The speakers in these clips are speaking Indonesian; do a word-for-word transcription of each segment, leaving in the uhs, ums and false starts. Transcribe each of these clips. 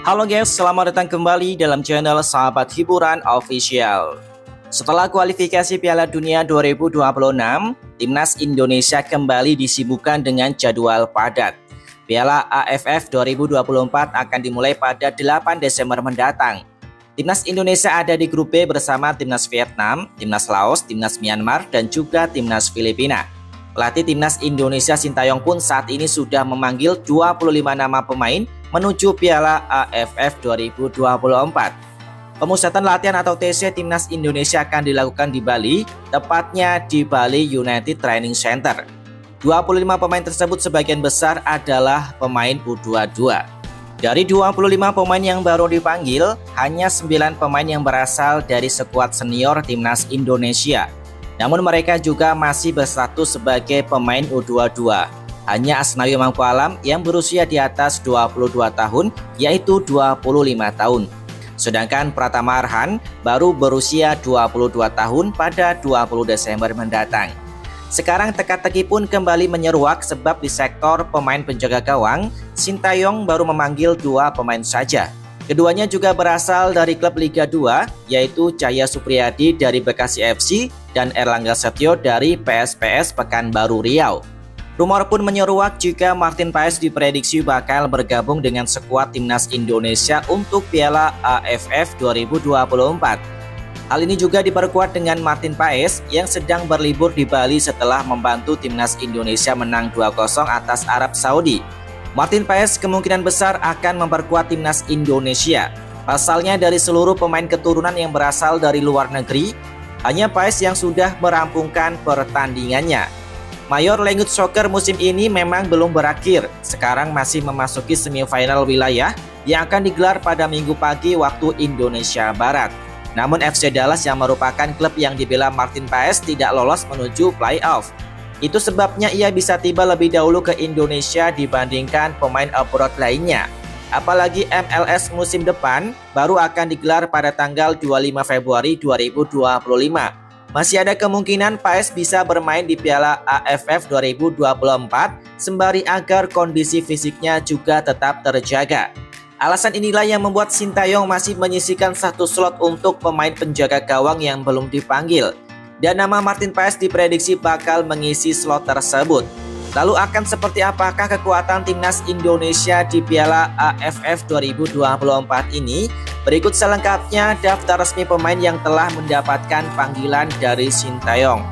Halo guys, selamat datang kembali dalam channel Sahabat Hiburan Official. Setelah kualifikasi Piala Dunia dua ribu dua puluh enam, Timnas Indonesia kembali disibukkan dengan jadwal padat. Piala A F F dua ribu dua puluh empat akan dimulai pada delapan Desember mendatang. Timnas Indonesia ada di grup B bersama Timnas Vietnam, Timnas Laos, Timnas Myanmar, dan juga Timnas Filipina. Pelatih Timnas Indonesia Sintayong pun saat ini sudah memanggil dua puluh lima nama pemain menuju Piala A F F dua ribu dua puluh empat. Pemusatan latihan atau T C Timnas Indonesia akan dilakukan di Bali, tepatnya di Bali United Training Center. dua puluh lima pemain tersebut sebagian besar adalah pemain U dua puluh dua. Dari dua puluh lima pemain yang baru dipanggil, hanya sembilan pemain yang berasal dari skuad senior Timnas Indonesia. Namun mereka juga masih berstatus sebagai pemain U dua puluh dua. Hanya Asnawi Mangkualam yang berusia di atas dua puluh dua tahun, yaitu dua puluh lima tahun. Sedangkan Pratama Arhan baru berusia dua puluh dua tahun pada dua puluh Desember mendatang. Sekarang teka-teki pun kembali menyeruak sebab di sektor pemain penjaga gawang, Sintayong baru memanggil dua pemain saja. Keduanya juga berasal dari klub Liga dua, yaitu Cahya Supriyadi dari Bekasi F C dan Erlangga Setio dari P S P S Pekanbaru Riau. Rumor pun menyeruak jika Martin Paes diprediksi bakal bergabung dengan skuad Timnas Indonesia untuk Piala A F F dua ribu dua puluh empat. Hal ini juga diperkuat dengan Martin Paes yang sedang berlibur di Bali setelah membantu Timnas Indonesia menang dua kosong atas Arab Saudi. Martin Paes kemungkinan besar akan memperkuat Timnas Indonesia. Pasalnya dari seluruh pemain keturunan yang berasal dari luar negeri, hanya Paes yang sudah merampungkan pertandingannya. Mayor Langut Soccer musim ini memang belum berakhir, sekarang masih memasuki semifinal wilayah yang akan digelar pada Minggu pagi waktu Indonesia Barat. Namun F C Dallas yang merupakan klub yang dibela Martin Paes tidak lolos menuju playoff. Itu sebabnya ia bisa tiba lebih dahulu ke Indonesia dibandingkan pemain abroad lainnya. Apalagi M L S musim depan baru akan digelar pada tanggal dua puluh lima Februari dua ribu dua puluh lima. Masih ada kemungkinan Paes bisa bermain di Piala A F F dua ribu dua puluh empat sembari agar kondisi fisiknya juga tetap terjaga. Alasan inilah yang membuat Sintayong masih menyisihkan satu slot untuk pemain penjaga gawang yang belum dipanggil. Dan nama Martin Paes diprediksi bakal mengisi slot tersebut. Lalu akan seperti apakah kekuatan Timnas Indonesia di Piala A F F dua ribu dua puluh empat ini? Berikut selengkapnya daftar resmi pemain yang telah mendapatkan panggilan dari Sintayong.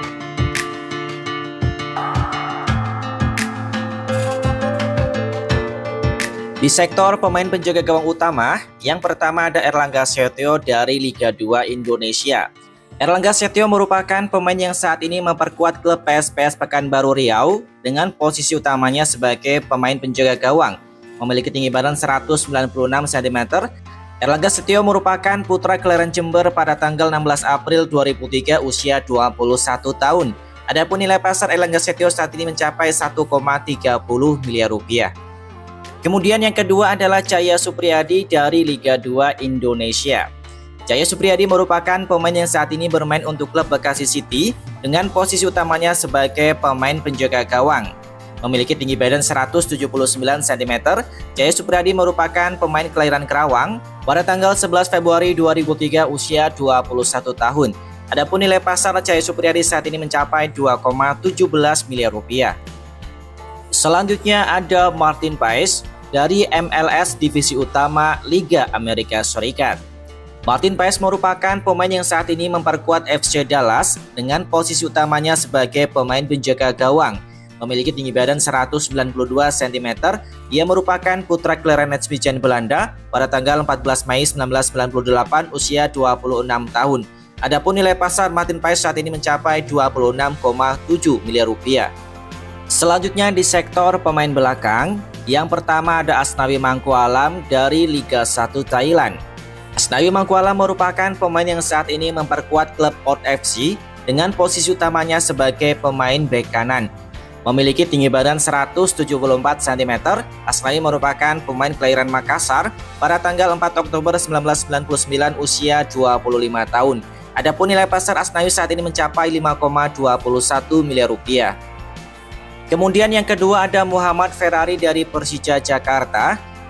Di sektor pemain penjaga gawang utama, yang pertama ada Erlangga Setio dari Liga dua Indonesia. Erlangga Setio merupakan pemain yang saat ini memperkuat klub P S P S Pekanbaru Riau dengan posisi utamanya sebagai pemain penjaga gawang. Memiliki tinggi badan seratus sembilan puluh enam sentimeter, Erlangga Setio merupakan putra kelahiran Jember pada tanggal enam belas April dua ribu tiga usia dua puluh satu tahun. Adapun nilai pasar Erlangga Setio saat ini mencapai satu koma tiga nol miliar rupiah. Kemudian yang kedua adalah Cahya Supriyadi dari Liga dua Indonesia. Cahya Supriyadi merupakan pemain yang saat ini bermain untuk klub Bekasi City dengan posisi utamanya sebagai pemain penjaga gawang. Memiliki tinggi badan seratus tujuh puluh sembilan sentimeter, Cahya Supriyadi merupakan pemain kelahiran Kerawang pada tanggal sebelas Februari dua ribu tiga usia dua puluh satu tahun. Adapun nilai pasar Cahya Supriyadi saat ini mencapai dua koma satu tujuh miliar rupiah. Selanjutnya ada Martin Paes dari M L S Divisi Utama Liga Amerika Serikat. Martin Paes merupakan pemain yang saat ini memperkuat F C Dallas dengan posisi utamanya sebagai pemain penjaga gawang. Memiliki tinggi badan seratus sembilan puluh dua sentimeter, ia merupakan putra kelahiran Nijmegen Belanda pada tanggal empat belas Mei seribu sembilan ratus sembilan puluh delapan usia dua puluh enam tahun. Adapun nilai pasar Martin Paes saat ini mencapai dua puluh enam koma tujuh miliar rupiah. Selanjutnya di sektor pemain belakang, yang pertama ada Asnawi Mangkualam dari Liga satu Thailand. Asnawi Mangkualam merupakan pemain yang saat ini memperkuat klub Port F C dengan posisi utamanya sebagai pemain bek kanan. Memiliki tinggi badan seratus tujuh puluh empat sentimeter, Asnawi merupakan pemain kelahiran Makassar pada tanggal empat Oktober seribu sembilan ratus sembilan puluh sembilan usia dua puluh lima tahun. Adapun nilai pasar Asnawi saat ini mencapai lima koma dua satu miliar rupiah. Kemudian yang kedua ada Muhammad Ferrari dari Persija Jakarta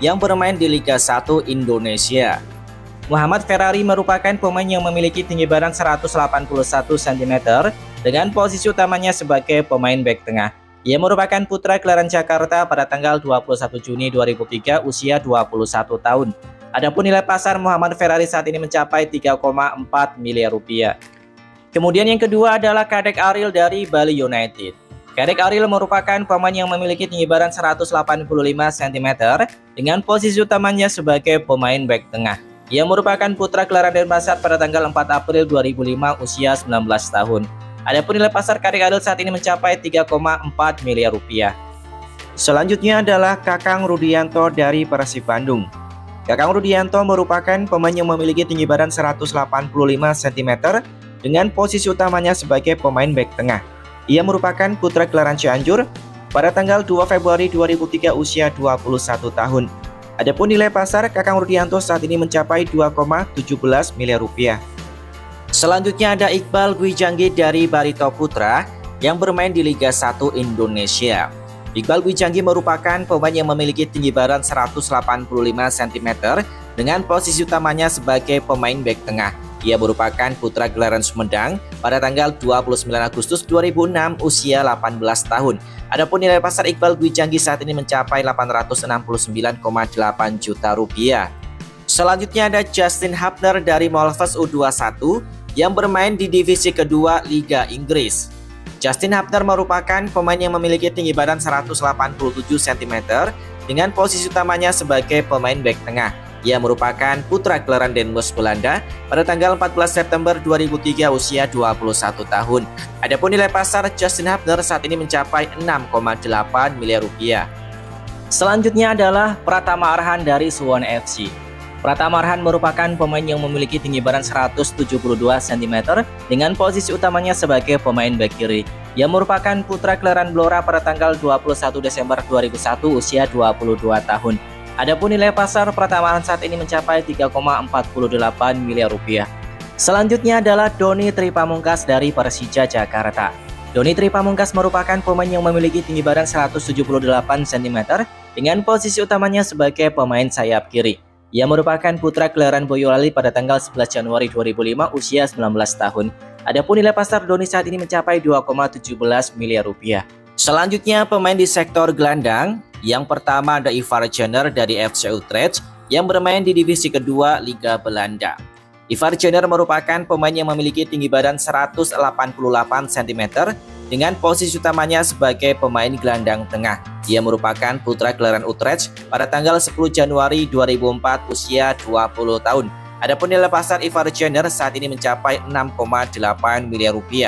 yang bermain di Liga satu Indonesia. Muhammad Ferrari merupakan pemain yang memiliki tinggi badan seratus delapan puluh satu sentimeter dengan posisi utamanya sebagai pemain bek tengah. Ia merupakan putra kelahiran Jakarta pada tanggal dua puluh satu Juni dua ribu tiga, usia dua puluh satu tahun. Adapun nilai pasar Muhammad Ferrari saat ini mencapai tiga koma empat miliar rupiah. Kemudian yang kedua adalah Kadek Ariel dari Bali United. Kadek Ariel merupakan pemain yang memiliki tinggi badan seratus delapan puluh lima sentimeter dengan posisi utamanya sebagai pemain bek tengah. Ia merupakan putra kelahiran Denpasar pada tanggal empat April dua ribu lima, usia sembilan belas tahun. Adapun nilai pasar Kadek Ariel saat ini mencapai tiga koma empat miliar rupiah. Selanjutnya adalah Kakang Rudianto dari Persib Bandung. Kakang Rudianto merupakan pemain yang memiliki tinggi badan seratus delapan puluh lima sentimeter dengan posisi utamanya sebagai pemain bek tengah. Ia merupakan putra kelahiran Cianjur pada tanggal dua Februari dua ribu tiga, usia dua puluh satu tahun. Adapun nilai pasar Kakang Rudianto saat ini mencapai dua koma satu tujuh miliar rupiah. Selanjutnya ada Iqbal Gwijanggi dari Barito Putra yang bermain di Liga satu Indonesia. Iqbal Gwijanggi merupakan pemain yang memiliki tinggi badan seratus delapan puluh lima sentimeter dengan posisi utamanya sebagai pemain bek tengah. Ia merupakan putra kelahiran Sumedang pada tanggal dua puluh sembilan Agustus dua ribu enam, usia delapan belas tahun. Adapun nilai pasar Iqbal Gwijanggi saat ini mencapai delapan ratus enam puluh sembilan koma delapan juta rupiah. Selanjutnya ada Justin Hubner dari Malves U dua puluh satu yang bermain di divisi kedua Liga Inggris. Justin Hubner merupakan pemain yang memiliki tinggi badan seratus delapan puluh tujuh sentimeter dengan posisi utamanya sebagai pemain bek tengah. Ia merupakan putra kelahiran Den Bosch, Belanda pada tanggal empat belas September dua ribu tiga, usia dua puluh satu tahun. Adapun nilai pasar Justin Hubner saat ini mencapai enam koma delapan miliar rupiah. Selanjutnya adalah Pratama Arhan dari Suwon F C. Pratama Arhan merupakan pemain yang memiliki tinggi badan seratus tujuh puluh dua sentimeter dengan posisi utamanya sebagai pemain bek kiri. Ia merupakan putra kelahiran Blora pada tanggal dua puluh satu Desember dua ribu satu, usia dua puluh dua tahun. Adapun nilai pasar Pratama Arhan saat ini mencapai tiga koma empat delapan miliar rupiah. Selanjutnya adalah Doni Tripamungkas dari Persija Jakarta. Doni Tripamungkas merupakan pemain yang memiliki tinggi badan seratus tujuh puluh delapan sentimeter dengan posisi utamanya sebagai pemain sayap kiri. Ia merupakan putra kelahiran Boyolali pada tanggal sebelas Januari dua ribu lima, usia sembilan belas tahun. Adapun nilai pasar Doni saat ini mencapai dua koma satu tujuh miliar rupiah. Selanjutnya pemain di sektor gelandang. Yang pertama ada Ivar Jenner dari F C Utrecht yang bermain di divisi kedua Liga Belanda. Ivar Jenner merupakan pemain yang memiliki tinggi badan seratus delapan puluh delapan sentimeter dengan posisi utamanya sebagai pemain gelandang tengah. Ia merupakan putra kelahiran Utrecht pada tanggal sepuluh Januari dua ribu empat, usia dua puluh tahun. Adapun nilai pasar Ivar Jenner saat ini mencapai enam koma delapan miliar rupiah.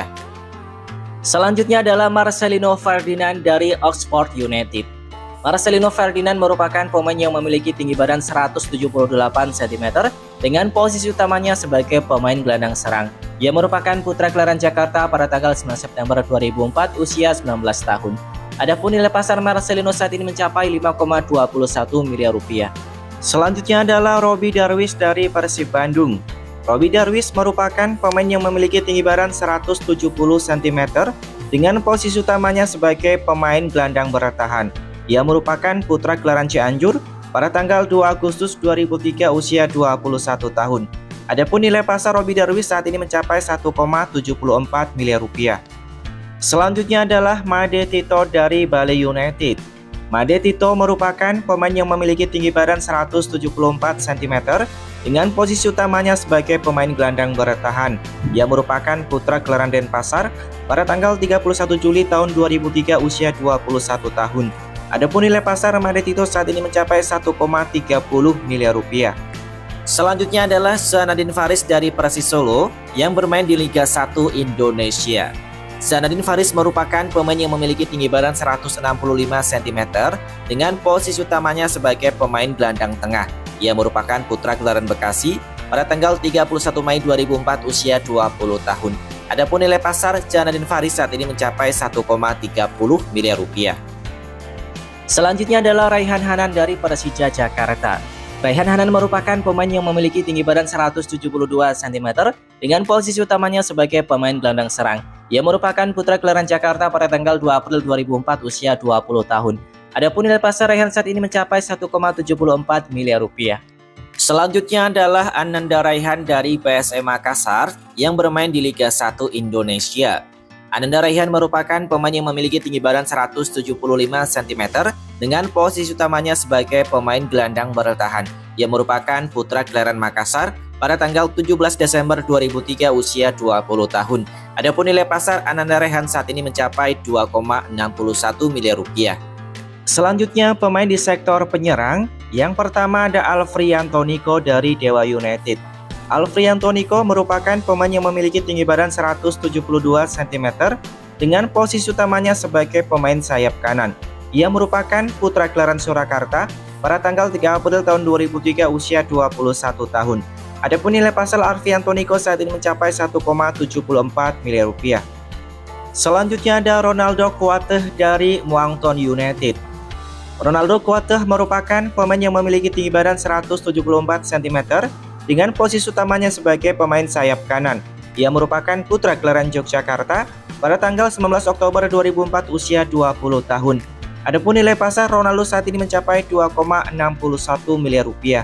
Selanjutnya adalah Marcelino Ferdinand dari Oxford United. Marcelino Ferdinand merupakan pemain yang memiliki tinggi badan seratus tujuh puluh delapan sentimeter dengan posisi utamanya sebagai pemain gelandang serang. Ia merupakan putra kelahiran Jakarta pada tanggal sembilan September dua ribu empat, usia sembilan belas tahun. Adapun nilai pasar Marcelino saat ini mencapai lima koma dua satu miliar rupiah. Selanjutnya adalah Robby Darwish dari Persib Bandung. Robby Darwish merupakan pemain yang memiliki tinggi badan seratus tujuh puluh sentimeter dengan posisi utamanya sebagai pemain gelandang bertahan. Ia merupakan putra kelahiran Cianjur pada tanggal dua Agustus dua ribu tiga, usia dua puluh satu tahun. Adapun nilai pasar Robby Darwish saat ini mencapai satu koma tujuh empat miliar rupiah. Selanjutnya adalah Made Tito dari Bali United. Made Tito merupakan pemain yang memiliki tinggi badan seratus tujuh puluh empat sentimeter dengan posisi utamanya sebagai pemain gelandang bertahan. Ia merupakan putra kelahiran Denpasar pada tanggal tiga puluh satu Juli tahun dua ribu tiga, usia dua puluh satu tahun. Adapun nilai pasar Made Tito saat ini mencapai satu koma tiga nol miliar rupiah. Selanjutnya adalah Zanadin Faris dari Persis Solo yang bermain di Liga satu Indonesia. Zanadin Faris merupakan pemain yang memiliki tinggi badan seratus enam puluh lima sentimeter dengan posisi utamanya sebagai pemain gelandang tengah. Ia merupakan putra kelahiran Bekasi pada tanggal tiga puluh satu Mei dua ribu empat, usia dua puluh tahun. Adapun nilai pasar Zanadin Faris saat ini mencapai satu koma tiga nol miliar rupiah. Selanjutnya adalah Raihan Hanan dari Persija Jakarta. Raihan Hanan merupakan pemain yang memiliki tinggi badan seratus tujuh puluh dua sentimeter dengan posisi utamanya sebagai pemain gelandang serang. Ia merupakan putra kelahiran Jakarta pada tanggal dua April dua ribu empat, usia dua puluh tahun. Adapun nilai pasar Raihan saat ini mencapai satu koma tujuh empat miliar rupiah. Selanjutnya adalah Ananda Raihan dari P S M Makassar yang bermain di Liga satu Indonesia. Ananda Raihan merupakan pemain yang memiliki tinggi badan seratus tujuh puluh lima sentimeter dengan posisi utamanya sebagai pemain gelandang bertahan. Ia merupakan putra kelahiran Makassar pada tanggal tujuh belas Desember dua ribu tiga usia dua puluh tahun. Adapun nilai pasar Ananda Raihan saat ini mencapai dua koma enam satu miliar rupiah. Selanjutnya pemain di sektor penyerang. Yang pertama ada Alfrianto Nico dari Dewa United. Alfrianto Nico merupakan pemain yang memiliki tinggi badan seratus tujuh puluh dua sentimeter dengan posisi utamanya sebagai pemain sayap kanan. Ia merupakan putra kelahiran Surakarta pada tanggal tiga April tahun dua ribu tiga usia dua puluh satu tahun. Adapun nilai pasar Alfrianto Nico saat ini mencapai satu koma tujuh empat miliar rupiah. Selanjutnya ada Ronaldo Kuateh dari Muangthong United. Ronaldo Kuateh merupakan pemain yang memiliki tinggi badan seratus tujuh puluh empat sentimeter dengan posisi utamanya sebagai pemain sayap kanan. Ia merupakan putra kelahiran Yogyakarta pada tanggal sembilan belas Oktober dua ribu empat usia dua puluh tahun. Adapun nilai pasar Ronaldo saat ini mencapai dua koma enam satu miliar rupiah.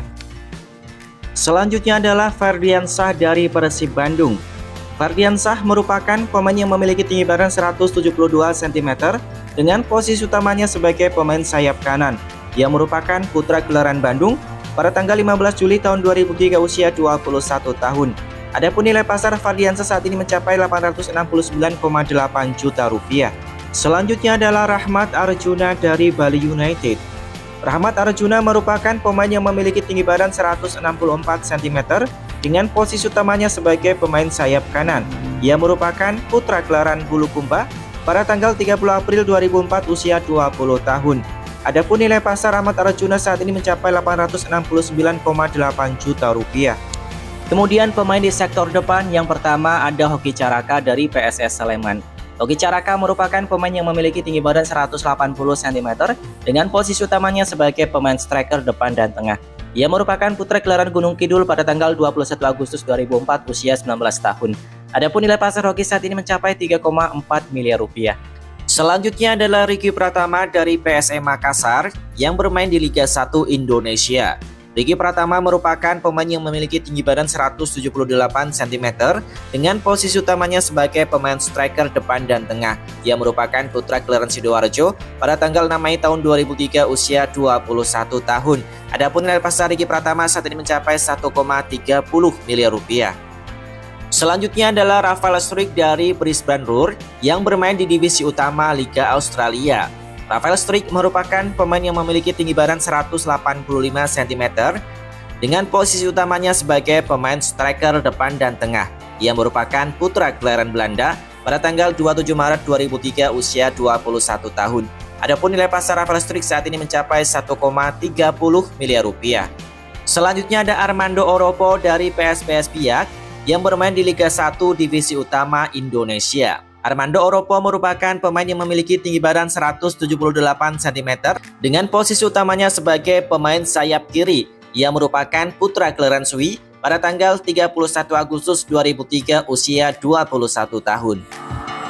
Selanjutnya adalah Ferdiansyah dari Persib Bandung. Ferdiansyah merupakan pemain yang memiliki tinggi badan seratus tujuh puluh dua sentimeter dengan posisi utamanya sebagai pemain sayap kanan. Ia merupakan putra kelahiran Bandung pada tanggal lima belas Juli tahun dua ribu tiga usia dua puluh satu tahun. Adapun nilai pasar Ferdiansyah saat ini mencapai delapan ratus enam puluh sembilan koma delapan juta rupiah. Selanjutnya adalah Rahmat Arjuna dari Bali United. Rahmat Arjuna merupakan pemain yang memiliki tinggi badan seratus enam puluh empat sentimeter dengan posisi utamanya sebagai pemain sayap kanan. Ia merupakan putra kelahiran Bulukumba pada tanggal tiga puluh April dua ribu empat usia dua puluh tahun. Adapun nilai pasar Rahmat Arjuna saat ini mencapai delapan ratus enam puluh sembilan koma delapan juta rupiah. Kemudian pemain di sektor depan yang pertama ada Hoki Caraka dari P S S Sleman. Hoki Caraka merupakan pemain yang memiliki tinggi badan seratus delapan puluh sentimeter dengan posisi utamanya sebagai pemain striker depan dan tengah. Ia merupakan putra kelahiran Gunung Kidul pada tanggal dua puluh satu Agustus dua ribu empat usia sembilan belas tahun. Adapun nilai pasar Hoki saat ini mencapai tiga koma empat miliar rupiah. Selanjutnya adalah Ricky Pratama dari P S M Makassar yang bermain di Liga satu Indonesia. Ricky Pratama merupakan pemain yang memiliki tinggi badan seratus tujuh puluh delapan sentimeter dengan posisi utamanya sebagai pemain striker depan dan tengah. Ia merupakan putra kelahiran Sidoarjo pada tanggal enam Mei tahun dua ribu tiga usia dua puluh satu tahun. Adapun nilai pasar Ricky Pratama saat ini mencapai satu koma tiga nol miliar rupiah. Selanjutnya adalah Rafael Struijk dari Brisbane Roar yang bermain di divisi utama Liga Australia. Rafael Struijk merupakan pemain yang memiliki tinggi badan seratus delapan puluh lima sentimeter dengan posisi utamanya sebagai pemain striker depan dan tengah. Ia merupakan putra kelahiran Belanda pada tanggal dua puluh tujuh Maret dua ribu tiga usia dua puluh satu tahun. Adapun nilai pasar Rafael Struijk saat ini mencapai satu koma tiga nol miliar rupiah. Selanjutnya ada Armando Oropo dari P S B S Biak yang bermain di Liga satu Divisi Utama Indonesia. Armando Oropo merupakan pemain yang memiliki tinggi badan seratus tujuh puluh delapan sentimeter dengan posisi utamanya sebagai pemain sayap kiri. Ia merupakan putra kelahiran Sui pada tanggal tiga puluh satu Agustus dua ribu tiga usia dua puluh satu tahun.